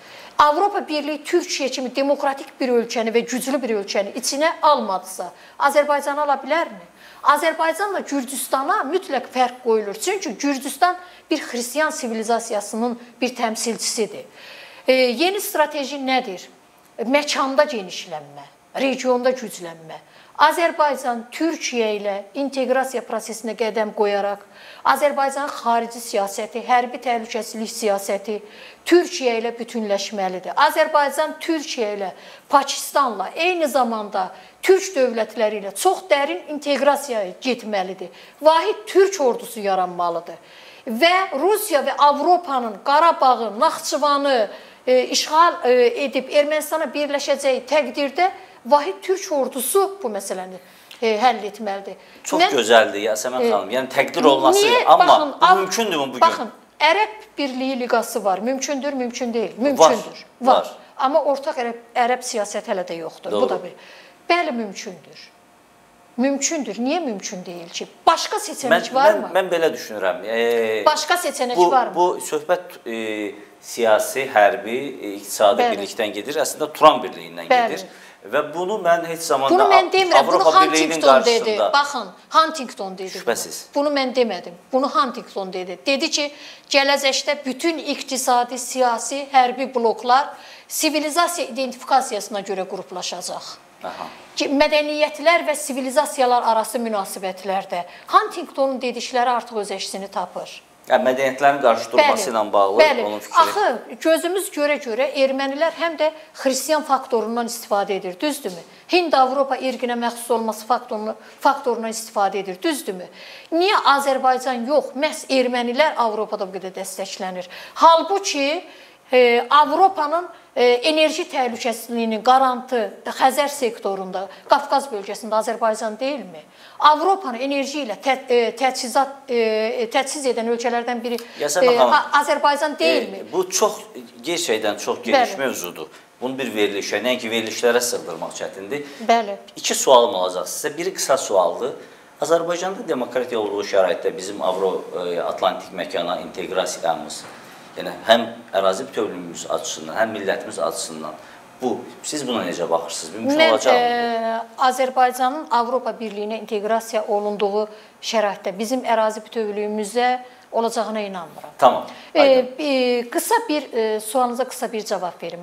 Avropa Birliyi Türkiyə kimi demokratik bir ölkəni və güclü bir ölkəni içinə almadısa, Azərbaycan ala bilərmi? Azərbaycanla Gürcüstana mütləq fərq qoyulur. Çünki Gürcüstan bir xristiyan sivilizasiyasının bir təmsilçisidir. E, yeni strateji nədir? Məkanda genişlənmə, regionda güclənmə. Azərbaycan Türkiyə ilə inteqrasiya prosesinə qədəm qoyaraq, Azərbaycanın xarici siyasəti, hərbi təhlükəsizlik siyasəti Türkiyə ilə bütünləşməlidir. Azərbaycan Türkiyə ilə, Pakistanla, eyni zamanda Türk dövlətləri ilə çox dərin inteqrasiyaya getməlidir. Vahid Türk ordusu yaranmalıdır. Və Rusiya və Avropanın Qarabağı, Naxçıvanı e, işğal e, edib Ermənistana birləşəcəyi təqdirdə Vahid Türk ordusu bu məsələni e, həll etməlidir. Çox Mən, gözəldir Yasəmən e, xanım. Yəni təqdir olması, niyə? Amma baxın, bu mümkündürmü bugün? Baxın, Ərəb Birliyi Liqası var. Mümkündür, mümkün deyil. Mümkündür. Var. var. Amma ortaq ərəb, ərəb siyasəti hələ də yoxdur. Doğru. Bu da bir. Bəli, mümkündür. Mümkündür. Niyə mümkün deyil ki? Başqa seçenek mən, varmı? Mən, mən belə düşünürəm. E, Başqa seçenek bu, varmı? Bu söhbət e, siyasi, hərbi, e, iqtisadi Bəli. birlikdən gedir. Əslində Turan birliyindən Bəli. gedir. Və bunu mən heç zamanda bunu mən demirəm, Avropa bunu Birliyinin Huntington qarşısında... dedi. Baxın, Huntington dedi. Şübhəsiz. Bunu. bunu mən demədim. Bunu Huntington dedi. Dedi ki, gələcəkdə bütün iqtisadi, siyasi, hərbi bloklar sivilizasiya identifikasiyasına görə qruplaşacaq. Aha. Mədəniyyətlər və sivilizasiyalar arası münasibətlərdə Huntingtonun dedikləri artıq öz əksini tapır. Yəni, mədəniyyətlərin qarşı durması ilə bağlı bəli. onun fikri. Axı, gözümüz görə-görə ermənilər həm də xristiyan faktorundan istifadə edir, düzdürmü? Hind-Avropa irqinə məxsus olması faktorunu, faktorundan istifadə edir, düzdürmü? Niyə Azərbaycan yox, məhz ermənilər Avropada bu qədər dəstəklənir? Halbuki, e, Avropanın e, enerji təhlükəsizliyinin qarantı Xəzər sektorunda, Qafqaz bölgəsində Azərbaycan deyilmi? Avropanı enerji ilə tə, e, təchizat, e, təchiz edən ölkələrdən biri e, Azərbaycan deyilmi? E, bu çox, gerçəkdən çox geniş Bəli. mövzudur. Bunu bir verilişə, nəinki verilişlərə sığdırmaq çətindir. Bəli. İki sualım olacaq sizə. Biri qısa sualdır. Azərbaycanda demokratiya olduğu şəraitdə bizim Avro-Atlantik məkana inteqrasiyamız, yəni həm ərazi bütövlüyümüz açısından, həm millətimiz açısından bu, siz buna necə baxırsınız? Mümkün Mən, olacaq mı? Mən Azərbaycanın Avropa Birliyinə inteqrasiya olunduğu şəraitdə bizim ərazi bütövlüyümüzə olacağına inanmıram. Tamam. E, e, qısa bir, e, sualınıza qısa bir cavab verim.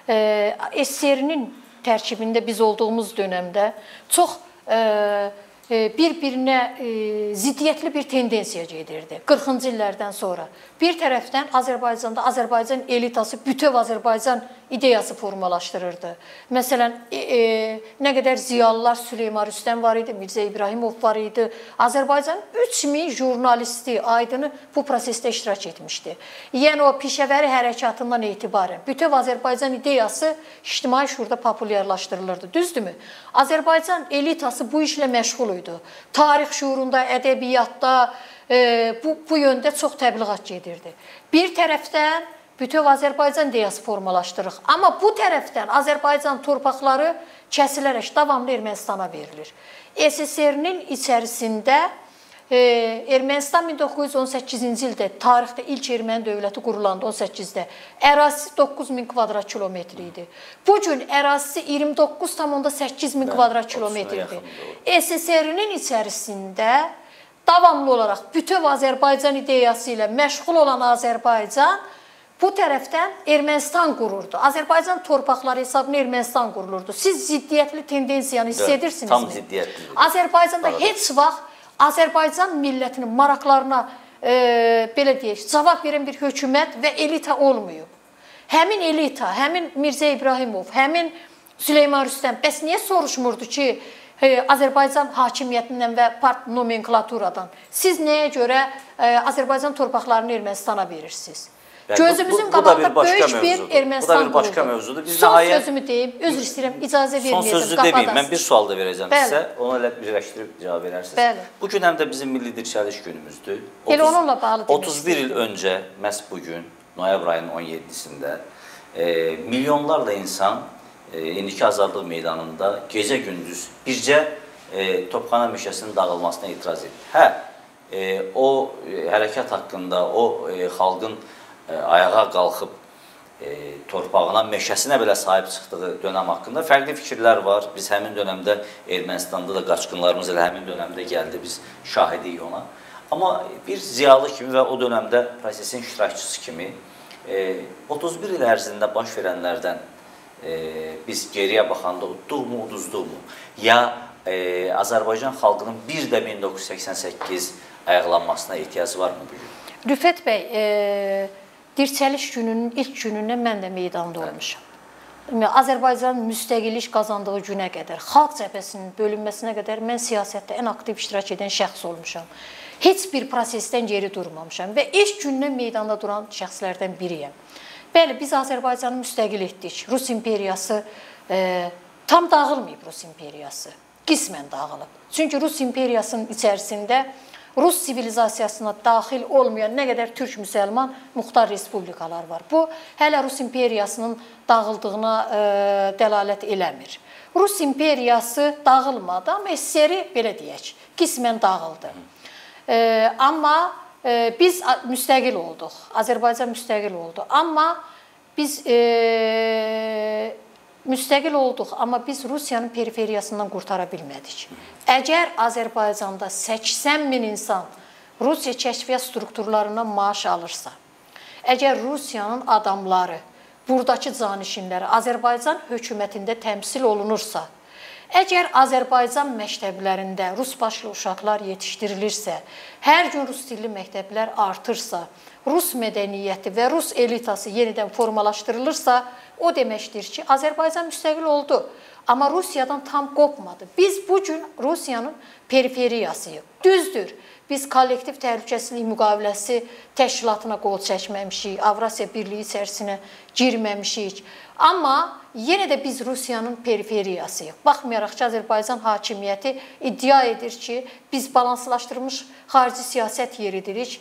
E, S S R-nin tərkibində biz olduğumuz dönəmdə çox e, bir-birinə e, ziddiyyətli bir tendensiya gedirdi qırxıncı illərdən sonra. Bir tərəfdən Azərbaycanda Azərbaycan elitası bütöv Azərbaycan ideyası formalaşdırırdı. Məsələn, e, e, nə qədər ziyalılar Süleyman Rüstəm var idi, Mirzə İbrahimov var idi. Azərbaycanın üç min jurnalisti, aydını bu prosesdə iştirak etmişdi. Yəni o pişəvəri hərəkatından etibarən bütöv Azərbaycan ideyası ictimai şuurda populyarlaşdırılırdı. Düzdürmü? Azərbaycan elitası bu işlə məşğul idi. Tarix şuurunda, ədəbiyyatda e, bu, bu yöndə çox təbliğat gedirdi. Bir tərəfdən bütöv Azərbaycan ideyası formalaşdırırıq. Amma bu tərəfdən Azərbaycan torpaqları kəsilərək davamlı Ermənistana verilir. S S R-nin içərisində e, Ermənistan min doqquz yüz on səkkizinci ildə tarixdə ilk erməni dövləti qurulandı on səkkizdə. Ərazisi doqquz min kvadrat kilometr idi. Bu gün ərazisi iyirmi doqquz tam səkkiz min kvadrat kilometr idi. S S R-nin içərisində davamlı olaraq bütöv Azərbaycan ideyası ilə məşğul olan Azərbaycan bu tərəfdən Ermənistan qururdu. Azərbaycan torpaqları hesabına Ermənistan qurulurdu. Siz ziddiyyətli tendensiyanı hiss edirsinizmi? Tam ziddiyyətli. Azərbaycanda heç vaxt Azərbaycan millətinin maraqlarına e, belə deyək, cavab verən bir hökumət və elita olmayıb. Həmin elita, həmin Mirzə İbrahimov, həmin Süleyman Rüstəm bəs niyə soruşmurdu ki, e, Azərbaycan hakimiyyətindən və part nomenklaturadan siz nəyə görə e, Azərbaycan torpaqlarını Ermənistana verirsiniz? Gözümüzün qabağında böyük bir Ermənistan quruldu. Bu da bir başqa mövzudur. Son nəhayət... sözümü deyim, özür istəyirəm, icazə verməyəcəm. Son sözü deməyim, mən bir sual da verəcəm Bəli. sizə, ona elə birləşdirib cavab verərsiniz. Bəli. Bu gün həm də bizim Milli Dirçəliş günümüzdür. Elə onunla bağlı demək otuz bir il öncə, məhz bugün, noyabr ayının on yeddisində e, milyonlarla insan e, indiki Azadlıq meydanında gecə-gündüz bircə e, Topxana meşəsinin dağılmasına etiraz edir. Hə, e, o e, hərəkat haqqında, o e, xalqın e, ayağa qalxıb e, torpağına, meşəsinə belə sahib çıxdığı dönəm haqqında fərqli fikirlər var. Biz həmin dönəmdə Ermənistanda da qaçqınlarımız elə həmin dönəmdə gəldi, biz şahidik ona. Amma bir ziyalı kimi və o dönəmdə prosesin iştirakçısı kimi e, otuz bir il ərzində baş verənlərdən e, biz geriyə baxanda udduqmu, uduzduqmu? Ya e, Azərbaycan xalqının bir də min doqquz yüz səksən səkkiz ayaqlanmasına ehtiyacı varmı bugün? Rüfət bəy, e, Dirçəliş gününün ilk günündən mən də meydanda olmuşam. Azərbaycan müstəqillik qazandığı günə qədər, xalq cəbhəsinin bölünməsinə qədər mən siyasətdə ən aktiv iştirak edən şəxs olmuşam. Heç bir prosesdən geri durmamışam və ilk gündən meydanda duran şəxslərdən biriyəm. Bəli, biz Azərbaycanı müstəqil etdik. Rus imperiyası e, tam dağılmayıb, Rus imperiyası. Qismən dağılıb. Çünki Rus imperiyasının içərisində Rus sivilizasiyasına daxil olmayan nə qədər türk-müsəlman muxtar respublikalar var. Bu, hələ Rus imperiyasının dağıldığına e, dəlalət eləmir. Rus imperiyası dağılmadı, amma S S R-i belə deyək, qismən dağıldı. E, amma e, biz müstəqil olduq, Azərbaycan müstəqil oldu. Amma biz e, müstəqil olduq, amma biz Rusiyanın periferiyasından qurtara bilmədik. Əgər Azərbaycanda səksən min insan Rusiya kəşfiyyat strukturlarından maaş alırsa, əgər Rusiyanın adamları, buradakı canişinləri Azərbaycan hökumətində təmsil olunursa, əgər Azərbaycan məktəblərində Rus başlı uşaqlar yetişdirilirsə, hər gün Rus dilli məktəblər artırsa, Rus mədəniyyəti və Rus elitası yenidən formalaşdırılırsa, o deməkdir ki, Azərbaycan müstəqil oldu. Amma Rusiyadan tam qopmadı. Biz bugün Rusiyanın periferiyasıyıq. Düzdür, biz kollektiv təhlükəsizlik müqaviləsi təşkilatına qol çəkməmişik, Avrasiya Birliyi içərisinə girməmişik. Amma yenə də biz Rusiyanın periferiyasıyıq. Baxmayaraq ki, Azərbaycan hakimiyyəti iddia edir ki, biz balanslaşdırılmış xarici siyasət yeridirik.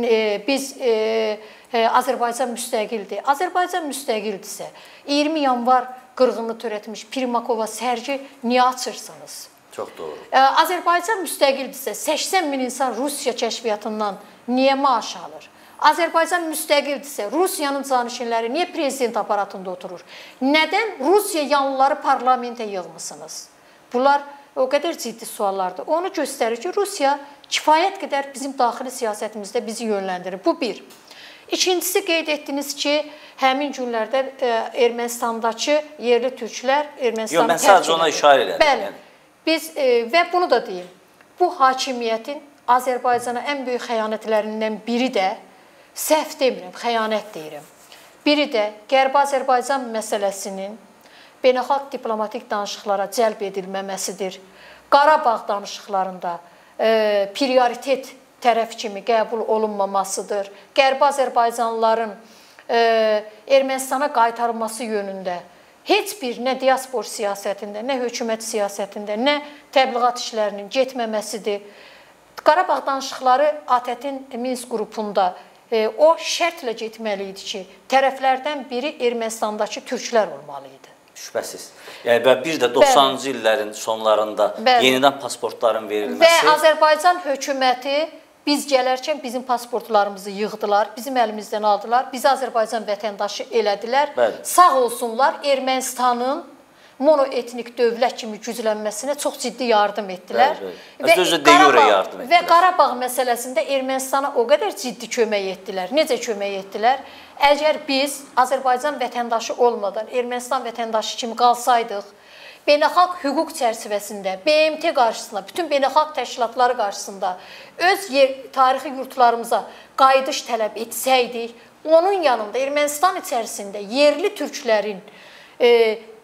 Biz e, e, Azərbaycan müstəqildir. Azərbaycan müstəqildirsə, iyirmi yanvar qırğını törətmiş Primakova sərgi niyə açırsınız? Çox doğru. Azərbaycan müstəqildirsə, səksən min insan Rusiya kəşfiyyatından niyə maaş alır? Azərbaycan müstəqildirsə, Rusiyanın canişinləri niyə prezident aparatında oturur? Nədən Rusiya yanlıları parlamentə yığmısınız? Bunlar o qədər ciddi suallardır. Onu göstərir ki, Rusiya kifayət qədər bizim daxili siyasətimizdə bizi yönləndirir. Bu bir. İkincisi, qeyd etdiniz ki, həmin günlərdə Ermənistandakı yerli türklər Ermənistanı Yox, mən sadəcə ona işarə elədim. Bəli. Biz, e, və bunu da deyim, bu hakimiyyətin Azərbaycana ən böyük xəyanətlərindən biri də, səhv demirəm, xəyanət deyirəm. Biri də Qərbi Azərbaycan məsələsinin beynəlxalq diplomatik danışıqlara cəlb edilməməsidir. Qarabağ danışıqlarında e, prioritet tərəf kimi qəbul olunmamasıdır. Qərbi Azərbaycanlıların e, Ermənistana qaytarılması yönündə heç bir nə diaspor siyasətində, nə hökumət siyasətində, nə təbliğat işlərinin getməməsidir. Qarabağ danışıqları A T Ə-in Minsk qrupunda e, o şərtlə getməli idi ki, tərəflərdən biri Ermənistandakı türklər olmalı idi. Şübhəsiz. Yəni, bir də doxsanıncı illərin sonlarında Bəli. yenidən pasportların verilməsi. Və Azərbaycan hökuməti biz gələrkən bizim pasportlarımızı yığdılar, bizim əlimizdən aldılar, bizi Azərbaycan vətəndaşı elədilər. Bəli. Sağ olsunlar, Ermənistanın monoetnik dövlət kimi güclənməsinə çox ciddi yardım etdilər. Bəli, bəli. Və, Qarabağ, yardım etdilər. və Qarabağ məsələsində Ermənistana o qədər ciddi kömək etdilər. Necə kömək etdilər? Əgər biz Azərbaycan vətəndaşı olmadan Ermənistan vətəndaşı kimi qalsaydıq, beynəlxalq hüquq çərçivəsində, B M T qarşısında, bütün beynəlxalq təşkilatları qarşısında öz yer, tarixi yurtlarımıza qayıdış tələb etsəydik, onun yanında Ermənistan içərisində yerli türklərin e,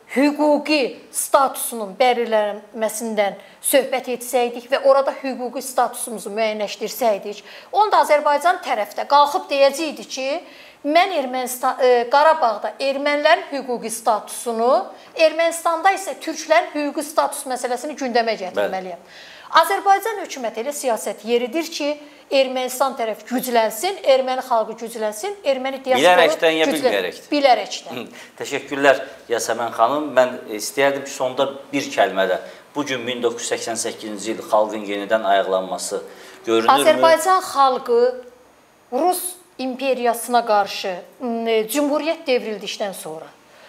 hüquqi statusunun belirlənməsindən söhbət etsəydik və orada hüquqi statusumuzu müəyyənləşdirsəydik, onda Azərbaycan tərəfdə qalxıb deyəcəkdi ki, mən Ermənistan, e, Qarabağda ermənilərin hüquqi statusunu, Ermənistanda isə türklərin hüquqi status məsələsini gündəmə gətirməliyəm. Azərbaycan hökuməti elə siyasət yeridir ki, Ermənistan tərəf güclənsin, erməni xalqı güclənsin, erməni diasporu bilərəkdən ya bilməyərəkdən? Bilərəkdən. Təşəkkürlər Yasəmən xanım. Mən istəyərdim ki, sonda bir kəlmədə bugün min doqquz yüz səksən səkkizinci il xalqın yenidən ayaqlanması görünürmü? Azərbaycan xalqı Rus imperiyasına qarşı Cümhuriyyət devrildikdən sonra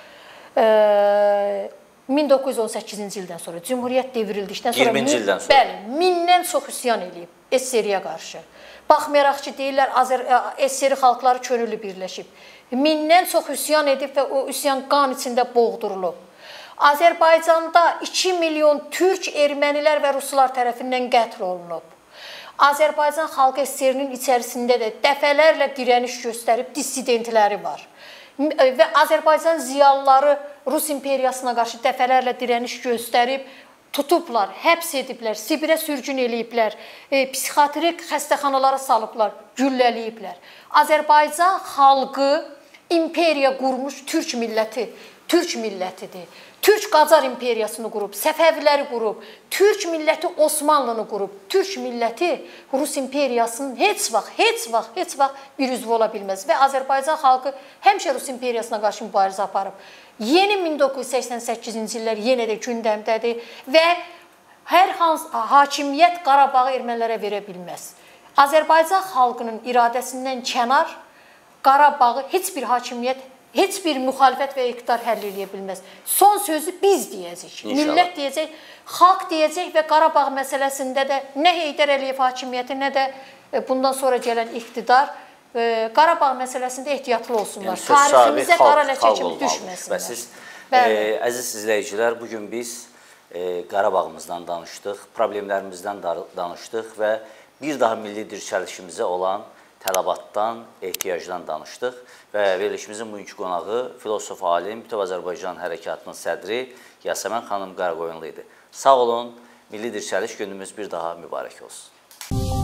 min doqquz yüz on səkkizinci ildən sonra Cümhuriyyət devrildikdən sonra iyirminci ildən sonra bəli, mindən çox üsyan eləyib S S R-yə qarşı. Baxmayaraq ki, deyirlər Azər S S R xalqları könüllü birləşib. Mindən çox üsyan edib və o üsyan qan içində boğdurulub. Azərbaycanda iki milyon türk, ermənilər və ruslar tərəfindən qətl olunub. Azərbaycan xalqı S S R-nin içərisində də dəfələrlə dirəniş göstərib dissidentləri var. Və Azərbaycan ziyalıları Rus imperiyasına qarşı dəfələrlə dirəniş göstərib, tutublar, həbs ediblər, Sibirə sürgün eləyiblər, e, psixiatrik xəstəxanalara salıblar, güllələyiblər. Azərbaycan xalqı imperiya qurmuş türk milləti, türk millətidir. Türk Qacar imperiyasını qurub, Səfəviləri qurub, türk milləti Osmanlını qurub, türk milləti Rus imperiyasının heç vaxt, heç vaxt, heç vaxt bir üzvü ola bilməz. Və Azərbaycan xalqı həmişə Rus imperiyasına qarşı mübarizə aparıb. Yeni min doqquz yüz səksən səkkizinci illər yenə də gündəmdədir və hər hansı hakimiyyət Qarabağı ermənilərə verə bilməz. Azərbaycan xalqının iradəsindən kənar Qarabağı heç bir hakimiyyət, heç bir müxalifət və iqtidar həll edə bilməz. Son sözü biz deyəcək, millət deyəcək, xalq deyəcək və Qarabağ məsələsində də nə Heydər Əliyev hakimiyyəti, nə də bundan sonra gələn iqtidar Qarabağ məsələsində ehtiyatlı olsunlar. Yəni, tariximizə qara ləkə kimi düşməsinlər. Və siz, e, əziz izləyicilər, bugün biz e, Qarabağımızdan danışdıq, problemlərimizdən danışdıq və bir daha milli dirçəlişimizə olan tələbatdan, ehtiyacdan danışdıq və verilişimizin bugünkü qonağı filosof alim, Bütöv Azərbaycan Hərəkatının sədri Yasəmən xanım Qaraqoyunlu idi. Sağ olun, milli dirçəliş günümüz bir daha mübarək olsun.